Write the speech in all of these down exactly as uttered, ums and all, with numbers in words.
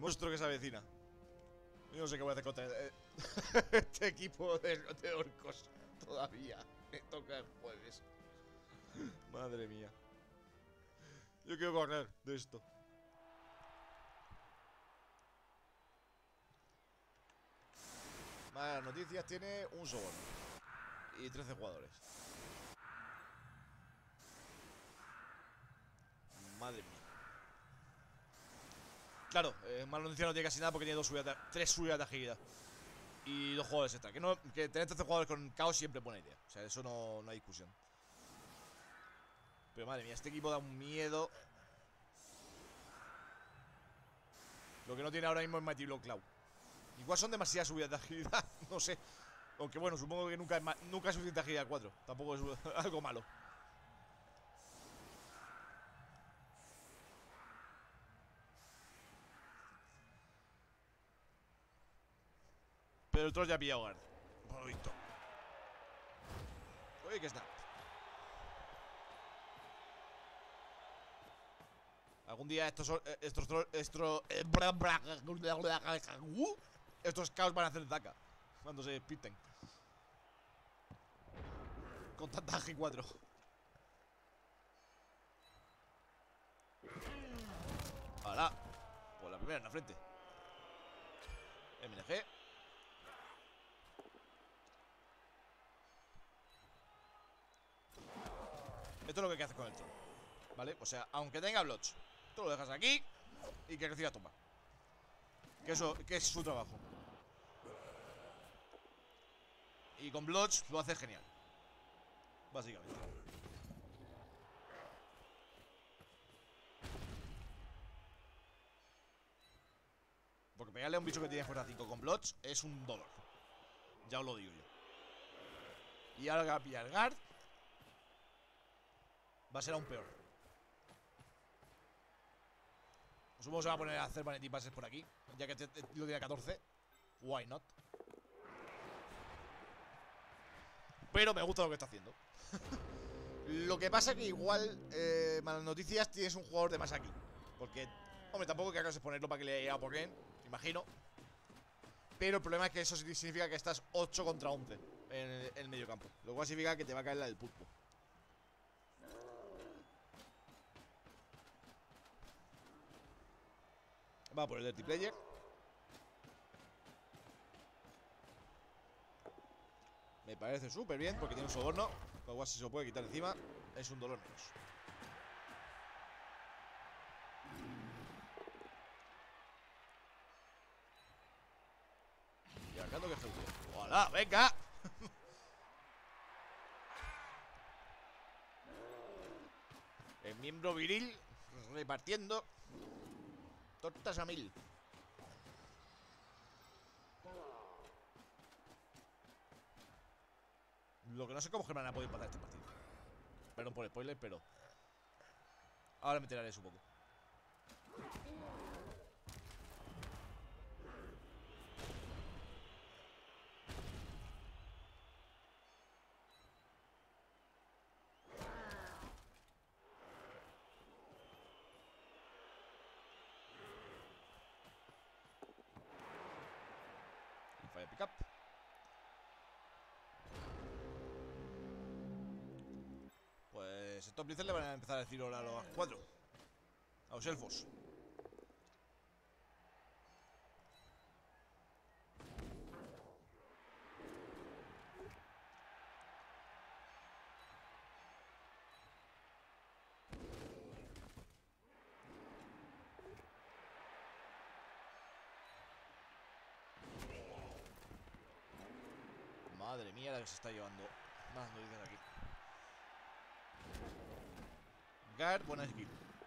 monstruo que se avecina. Yo no sé qué voy a hacer contra eh, este equipo de, de orcos. Todavía me toca el jueves. Madre mía. Yo quiero correr de esto. Malas noticias, tiene un soborno y trece jugadores. Madre mía. Claro, eh, mala noticia no tiene casi nada porque tiene dos subidas de, tres subidas de agilidad y dos jugadores extra. Que, no, que tener trece jugadores con caos siempre es buena idea. O sea, eso no, no hay discusión. Pero madre mía, este equipo da un miedo. Lo que no tiene ahora mismo es Mighty Blow Cloud. Igual son demasiadas subidas de agilidad. No sé. Aunque bueno, supongo que nunca es, nunca es suficiente agilidad cuatro. Tampoco es algo malo. Pero el troll ya ha pillado guard. Por lo visto. Oye, que está. Algún día estos estos estos estos caos van a hacer daca cuando se despisten. Con tanta G cuatro. ¡Hala! Pues la primera en la frente. M N G. Esto es lo que hay que hacer con el troll, ¿vale? O sea, aunque tenga blots, tú lo dejas aquí y que reciba tumba. Que eso, que es su trabajo. Y con blots lo hace genial. Básicamente. Porque pegarle a un bicho que tiene fuerza cinco con blots es un dolor. Ya os lo digo yo. Y ahora que pillar guard va a ser aún peor. Supongo que se va a poner a hacer vanity passes por aquí. Ya que te, te, lo tiene catorce. Why not? Pero me gusta lo que está haciendo. Lo que pasa que igual eh, malas noticias, tienes un jugador de más aquí. Porque, hombre, tampoco que hagas es ponerlo para que le haya a por game, imagino. Pero el problema es que eso significa que estás ocho contra once en el, en el medio campo. Lo cual significa que te va a caer la del pulpo. Va por el Dirty Player. Me parece súper bien porque tiene un soborno. Lo cual si se lo puede quitar encima es un dolor menos. Y arcando que ejecute. ¡Hola! ¡Venga! El miembro viril repartiendo tortas a mil. Lo que no sé cómo Germán ha podido empatar este partido. Perdón por el spoiler, pero ahora me enteraré un poco. Y falla pick up. Pues estos blitzers le van a empezar a decir hola a los cuatro. A los elfos. Madre mía la que se está llevando. Más noticias aquí. Guard, buena skill.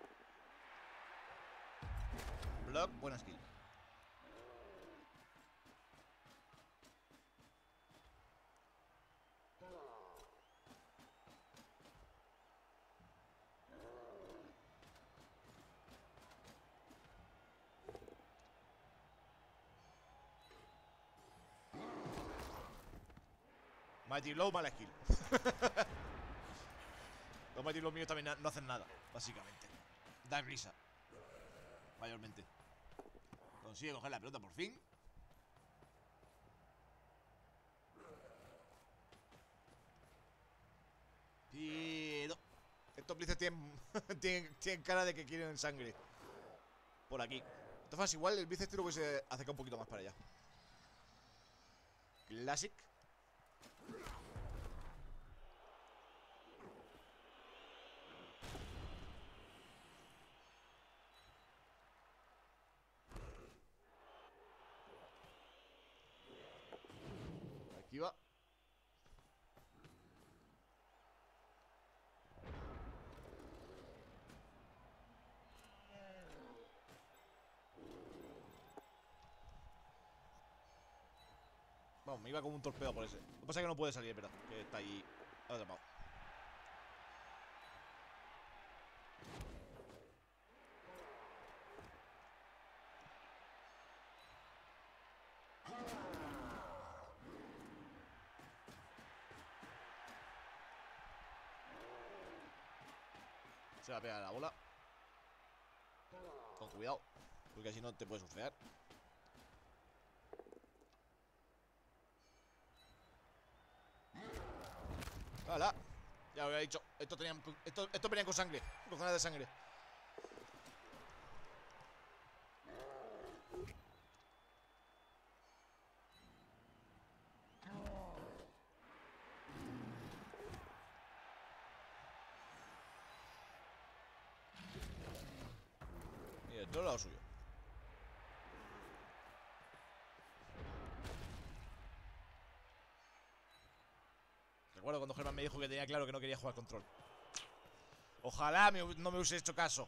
Block, buena skill. Mighty Blow, mala skill. Los Mighty Blow míos también no hacen nada, básicamente. Dan risa. Mayormente. Consigue coger la pelota por fin. Pero estos blitzers tienen, tienen, tienen cara de que quieren sangre. Por aquí. Entonces igual el bíceps lo hubiese acercado un poquito más para allá. Classic. Aquí va. Vamos, me iba como un torpedo por ese. Lo que pasa es que no puede salir, es verdad. Que está ahí atrapado. Se va a pegar la bola. Con cuidado, porque así no te puedes surfear. ¡Hala! Ya lo había dicho. Estos tenían. Estos, estos venían con sangre. Con ganas de sangre. Y el otro lado suyo. Recuerdo cuando Germán me dijo que tenía claro que no quería jugar control. Ojalá me, no me hubiese hecho caso.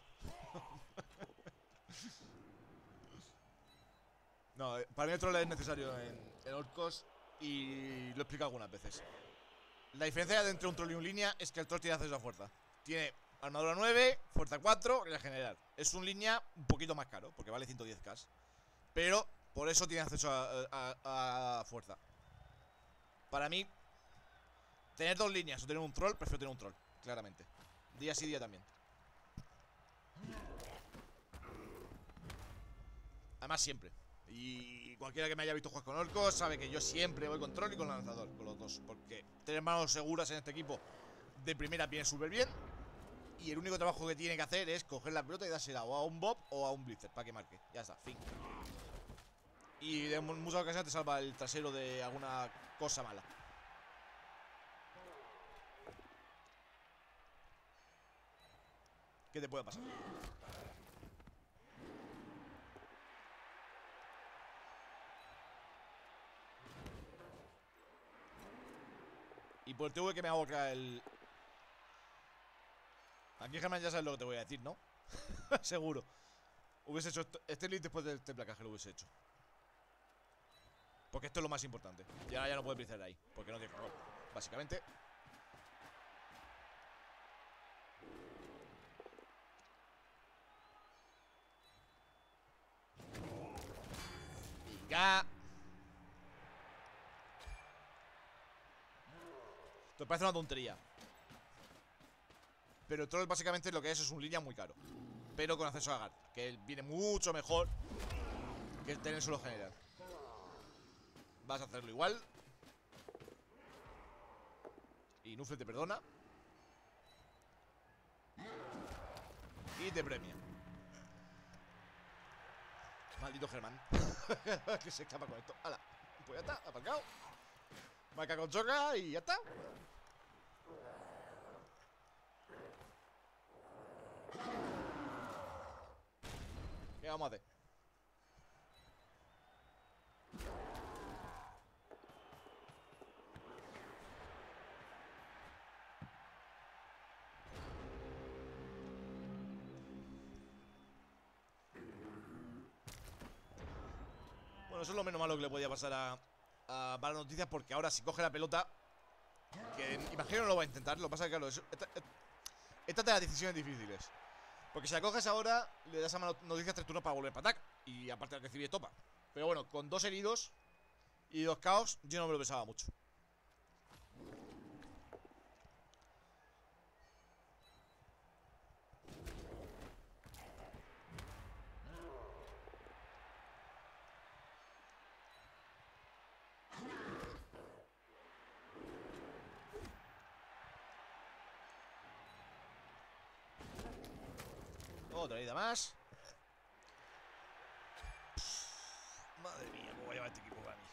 No, para mí el troll es necesario en, en Orcos. Y lo he explicado algunas veces. La diferencia entre un troll y un línea es que el troll tiene acceso a fuerza. Tiene armadura nueve, fuerza cuatro y regenerar. Es un línea un poquito más caro, porque vale ciento diez k. Pero por eso tiene acceso a, a, a fuerza. Para mí, tener dos líneas o tener un troll, prefiero tener un troll, claramente. Día sí, día también. Además siempre. Y cualquiera que me haya visto jugar con orcos sabe que yo siempre voy con troll y con lanzador, con los dos. Porque tener manos seguras en este equipo de primera viene súper bien. Y el único trabajo que tiene que hacer es coger la pelota y dársela o a un Bob o a un Blitzer para que marque. Ya está, fin. Y en muchas ocasiones te salva el trasero de alguna cosa mala. ¿Qué te puede pasar? Y por el T V que me hago acá el... Aquí Germán ya sabes lo que te voy a decir, ¿no? Seguro. Hubiese hecho esto, este lead después de este placaje lo hubiese hecho. Porque esto es lo más importante. Y ahora ya no puede brizar ahí, porque no tiene favor, básicamente. Venga. Esto parece una tontería. Pero el troll básicamente lo que es es un línea muy caro, pero con acceso a Agar, que viene mucho mejor que el tener solo general. Vas a hacerlo igual. Y Nufle te perdona y te premia. Maldito Germán. Que se escapa con esto. Hala, pues ya está, aparcado. Marca con choca y ya está. ¿Qué vamos a hacer? Bueno, eso es lo menos malo que le podía pasar a, a Para Noticias, porque ahora si coge la pelota, que imagino no lo va a intentar. Lo que pasa es que claro, esta, esta de las decisiones difíciles. Porque si la coges ahora, le das a Mala Noticias tres turnos para volver para ataque. Y aparte de recibir topa. Pero bueno, con dos heridos y dos caos, yo no me lo pensaba mucho. Otra ida más. Madre mía, cómo va a llevar este equipo, Gami.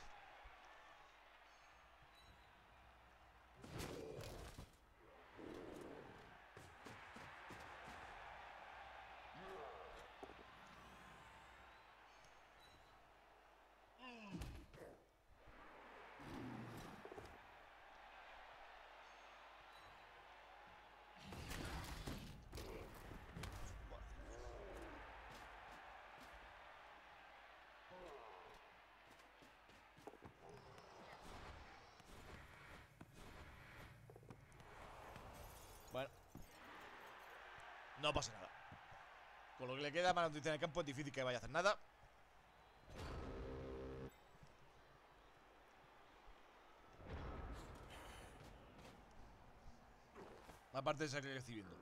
Bueno, no pasa nada. Con lo que le queda, mala noticia en el campo, es difícil que vaya a hacer nada. Aparte de salir recibiendo.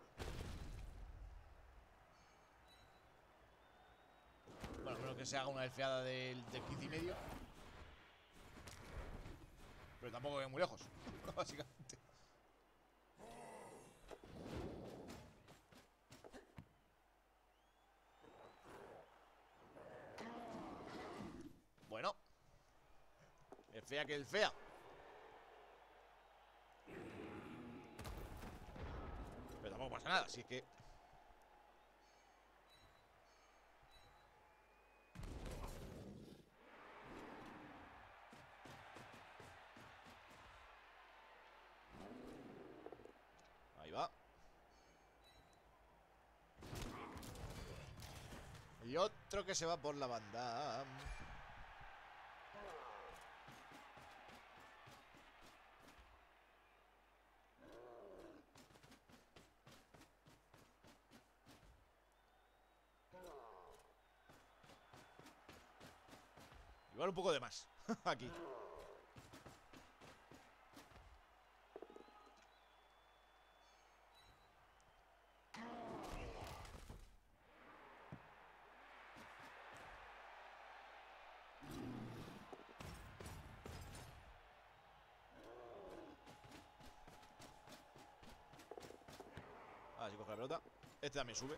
Bueno, menos que se haga una desfiada del, del quince y medio. Pero tampoco es muy lejos, básicamente. Bueno, es fea que el fea. Pero tampoco pasa nada, así es que... Ahí va. Y otro que se va por la banda. Igual un poco de más. Aquí. Ah, si coge la pelota. Este también sube.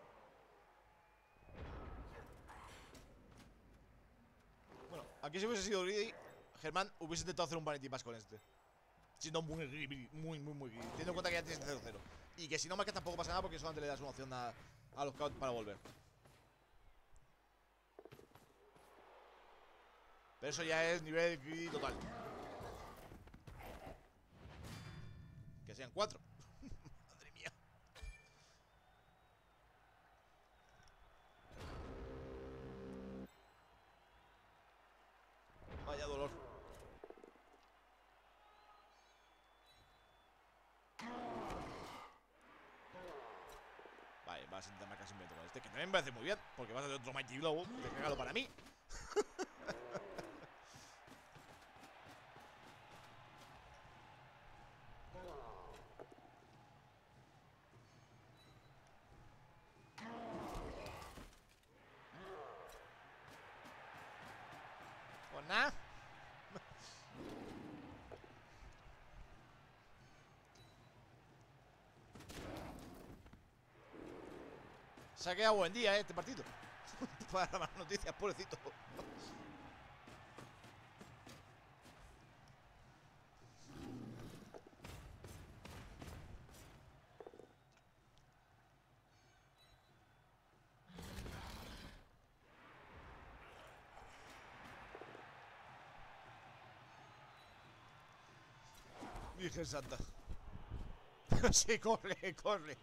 Bueno, aquí si hubiese sido greedy, Germán hubiese intentado hacer un vanity pass con este. Siendo muy greedy, muy, muy, muy greedy. Teniendo en cuenta que ya tienes cero cero. Y que si no marcas tampoco pasa nada porque solamente le das una opción a, a los scouts para volver. Pero eso ya es nivel greedy total. Que sean cuatro. Madre mía. Vaya dolor. Vale, vas a intentar marcar simplemente con este. Que también me parece muy bien. Porque vas a hacer otro Mighty Blow. De regalo para mí. Pues nada. Se ha quedado buen día, ¿eh? Este partido. Para las malas noticias, pobrecito. Virgen Santa. Sí, corre, corre.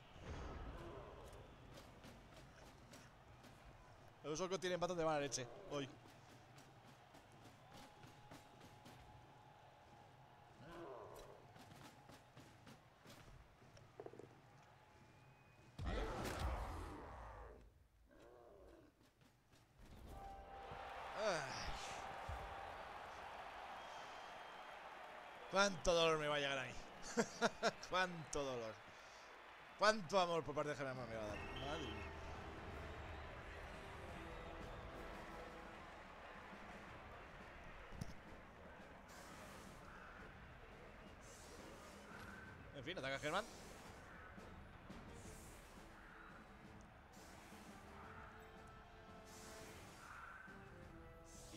Los orcos tienen patas de mala leche hoy. Vale. Ay. Cuánto dolor me va a llegar a mí. Cuánto dolor. Cuánto amor por parte de Germán me va a dar. Madre mía. En fin, ataca Germán.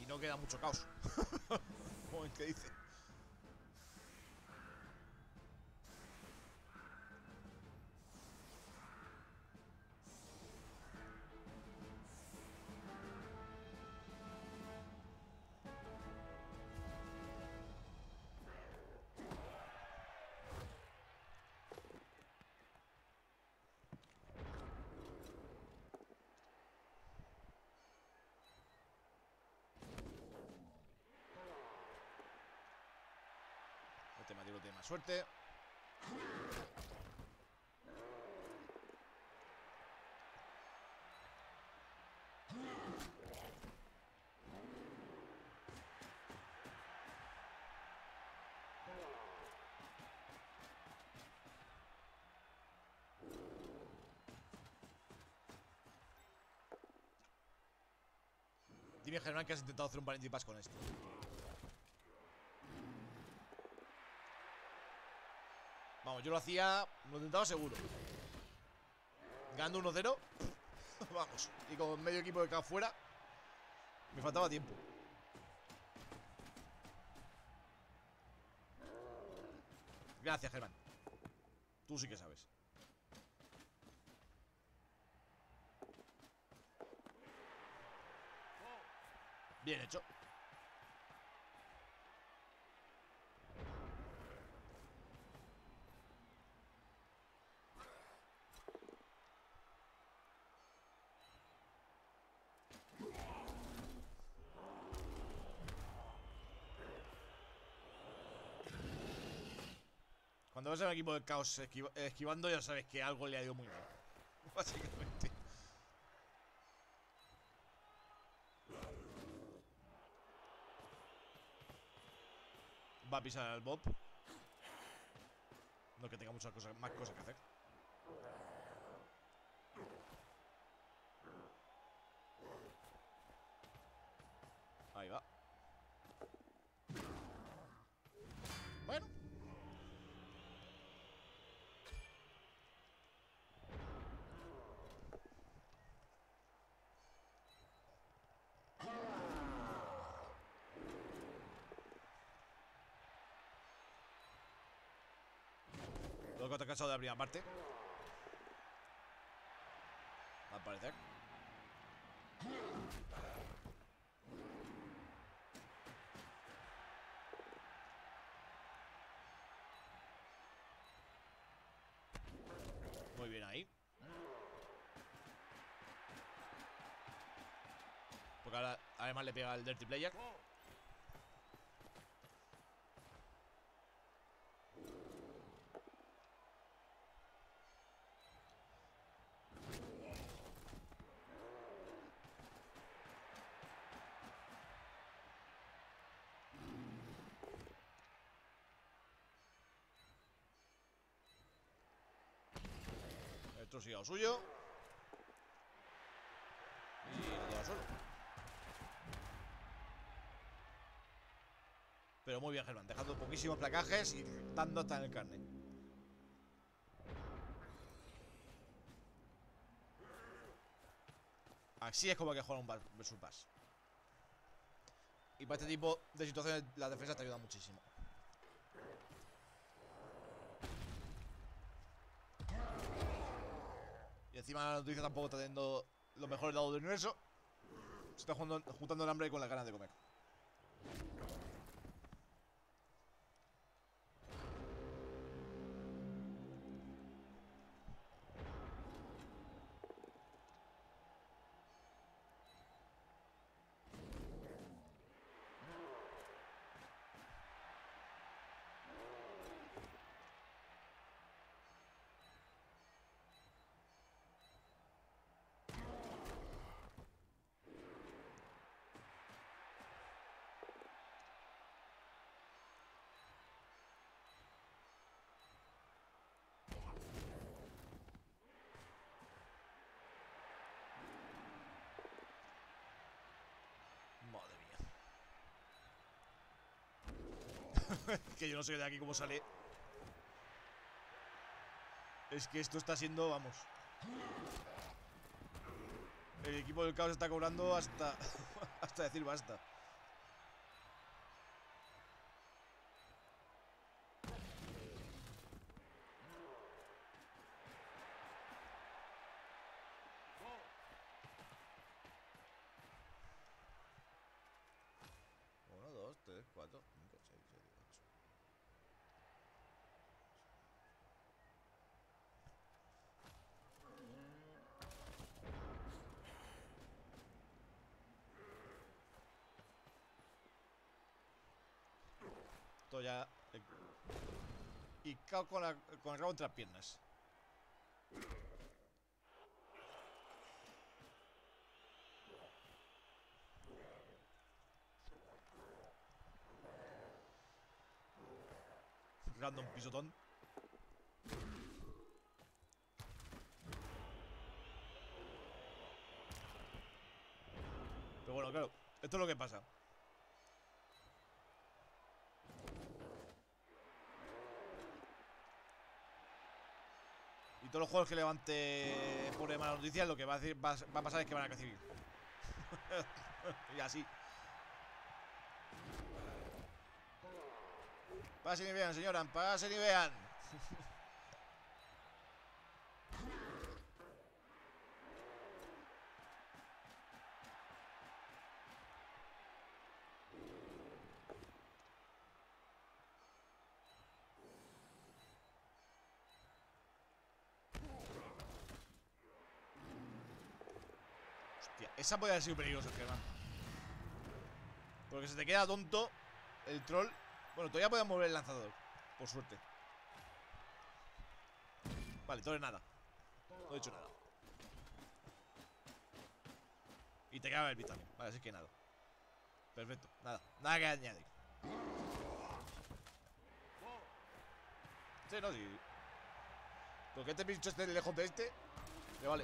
no queda mucho caos. Como el que dice. Este Mateo tiene más suerte. Dime, Germán, que has intentado hacer un Vanity Pass con esto. Vamos, yo lo hacía, lo intentaba seguro. Ganando uno cero. Vamos, y con medio equipo de acá afuera. Me faltaba tiempo. Gracias, Germán. Tú sí que sabes. Bien hecho. Cuando ves al equipo del caos esquiva esquivando, ya sabes que algo le ha ido muy mal. Básicamente. Va a pisar al Bob. No que tenga muchas cosas, más cosas que hacer. Ahí va. Bueno. Luego te has cansado de la primera parte. Al parecer. Muy bien ahí. Porque ahora además le pega el Dirty Player. Esto sigue a lo suyo. Y lo lleva solo. Pero muy bien, Germán, dejando poquísimos placajes y dando hasta en el carne. Así es como hay que jugar un versus pass. Y para este tipo de situaciones la defensa te ayuda muchísimo. Y encima la noticia tampoco está teniendo los mejores dados del universo. Se está jugando, juntando el hambre con las ganas de comer. Madre mía. Que yo no sé de aquí cómo sale. Es que esto está siendo, vamos. El equipo del caos está cobrando hasta hasta decir basta. tres, cuatro, cinco, seis, siete, ocho. Esto ya. eh, Y cao con, la, con el rabo entre las piernas. Random pisotón. Pero bueno, claro, esto es lo que pasa. Y todos los juegos que levante por malas noticias, lo que va a, decir, va, va a pasar es que van a recibir. Y así. Pasen y vean, señora, pasen y vean. Hostia, esa puede haber sido peligrosa, Germán. Porque se te queda tonto el troll. Bueno, todavía podemos mover el lanzador, por suerte. Vale, todo es nada. No he hecho nada. Y te queda el vital. Vale, así que nada. Perfecto, nada, nada que añadir. Sí, no, sí. Porque este bicho esté lejos de este, le vale.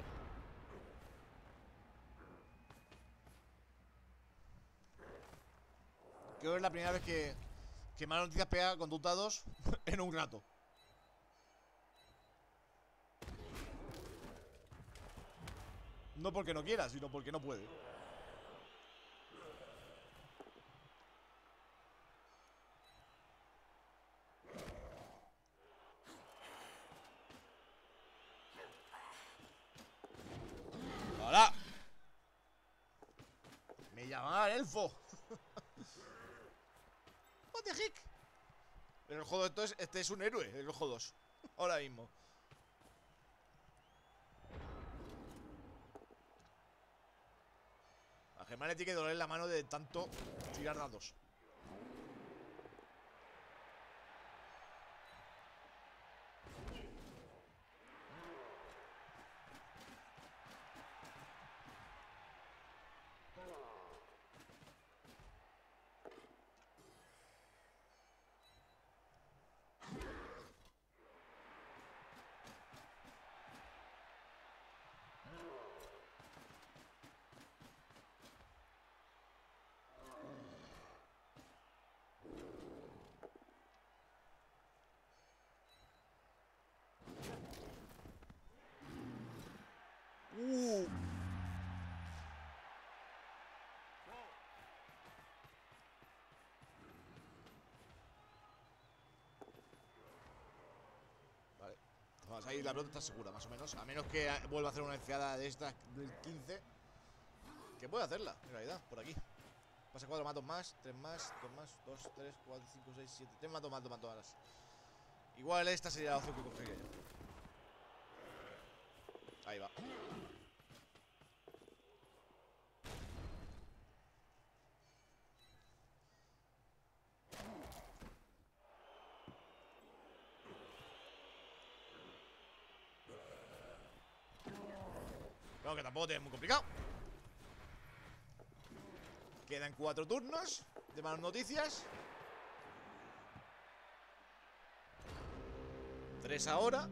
Creo que es la primera vez que Que Malas Noticias pega con dos en un rato. No porque no quiera, sino porque no puede. ¡Hola! Me llamaban elfo. What the heck. En el juego esto es, este es un héroe, el ojo dos. Ahora mismo. A Germán le tiene que doler la mano de tanto tirar dados. Uh. Vale. Vamos, ahí la pelota está segura, más o menos. A menos que vuelva a hacer una enfiada de estas del quince. Que puede hacerla, en realidad, por aquí. Pasa cuatro matos más, tres más, dos más, dos, tres, cuatro, cinco, seis, siete. Tres matos más, dos matos más. Igual esta sería la opción que cogería yo. Ahí va. Bueno, que tampoco es muy complicado. Quedan cuatro turnos de Malas Noticias. Tres ahora.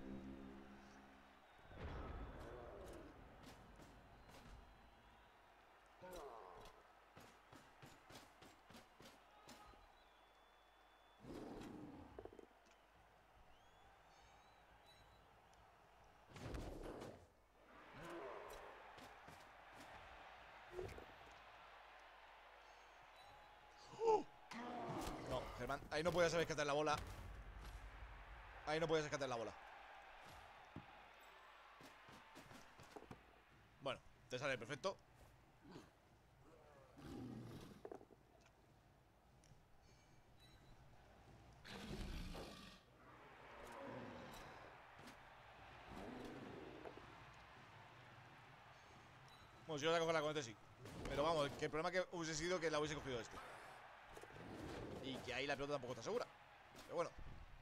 No, Germán, ahí no puedes rescatar la bola. Ahí no puedes rescatar la bola. Bueno, te sale perfecto. Bueno, si yo la cojo la con este sí. Pero vamos, que el problema que hubiese sido que la hubiese cogido este. Y que ahí la pelota tampoco está segura. Pero bueno.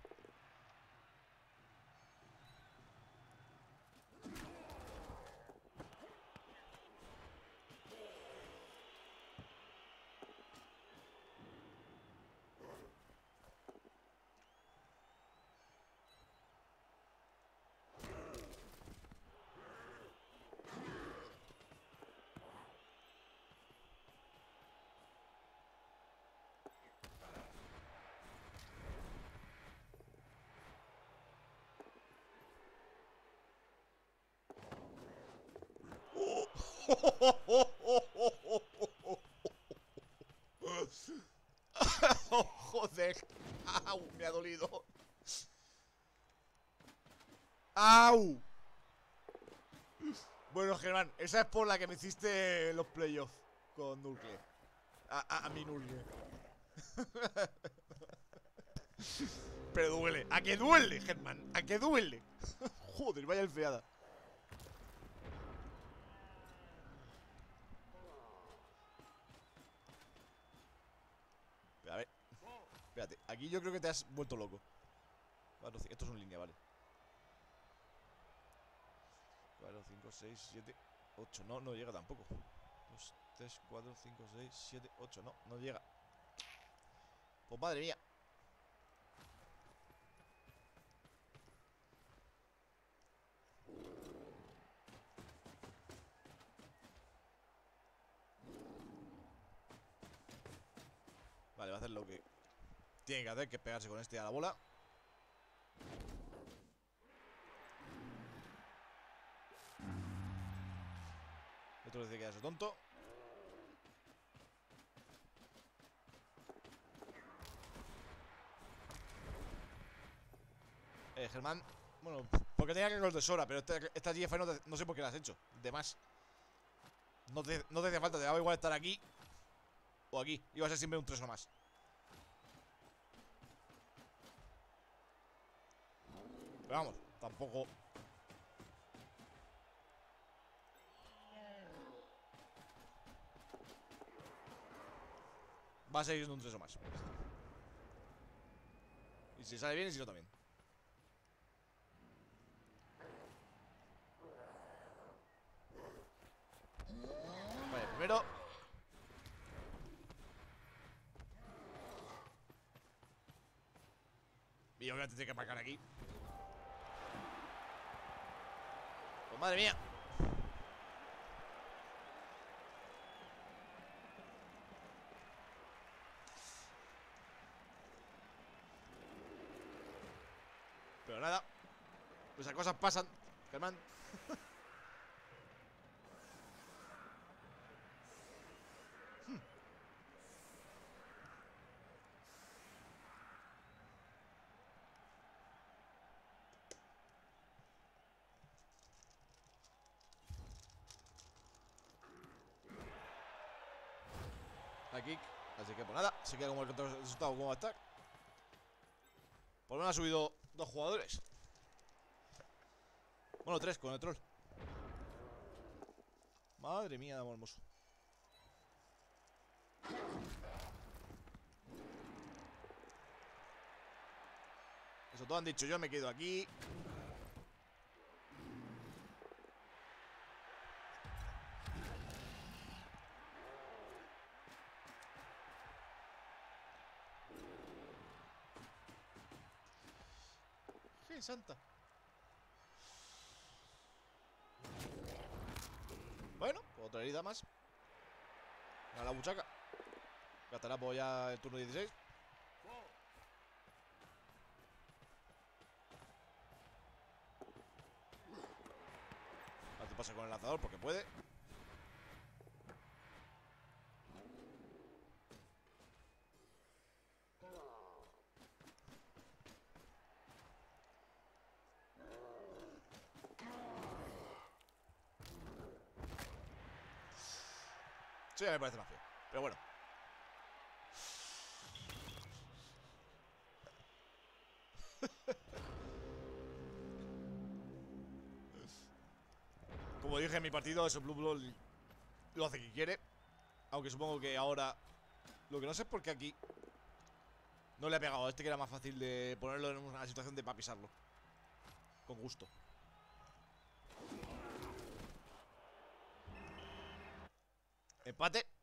Oh, joder. Au, me ha dolido. Au. Bueno, Germán, esa es por la que me hiciste los playoffs con Nurgle. A, a, a mi Nurgle. Pero duele. ¿A qué duele, Germán? ¿A qué duele? Joder, vaya enfriada. A ver. Espérate. Aquí yo creo que te has vuelto loco. Vale, esto es una línea, vale. cuatro, cinco, seis, siete, ocho. No, no llega tampoco. dos, tres, cuatro, cinco, seis, siete, ocho. No, no llega. Pues madre mía. Vale, va a hacer lo que tiene que hacer, que es pegarse con este a la bola. Otro dice que ya es tonto. Eh, Germán. Bueno, porque tenía que con tesora, pero esta, esta G F no, te, no sé por qué la has hecho. De más. No te, no te hacía falta, te daba igual estar aquí o aquí. Iba a ser siempre un tres o más. Pero vamos, tampoco. Va a seguir siendo un tres o más. Y si sale bien y si no también. Vale, primero. Y obviamente tiene que marcar aquí. Pues madre mía. Pero nada. Pues esas cosas pasan, Germán. hmm. Aquí. Así que pues nada. Se queda como el resultado como va a estar. Por lo menos ha subido dos jugadores. Bueno, tres con el troll. Madre mía, de amor hermoso. Eso todo han dicho, yo me quedo aquí. ¡Qué santa! Bueno, pues otra herida más. A la buchaca. Gastará pues ya el turno dieciséis. Ahora te pasa con el lanzador porque puede. Sí, me parece más feo. Pero bueno. Como dije en mi partido, eso Blue Blood lo hace quien quiere. Aunque supongo que ahora... Lo que no sé es por qué aquí no le ha pegado a este, que era más fácil de ponerlo en una situación de para pisarlo. Con gusto. Empate.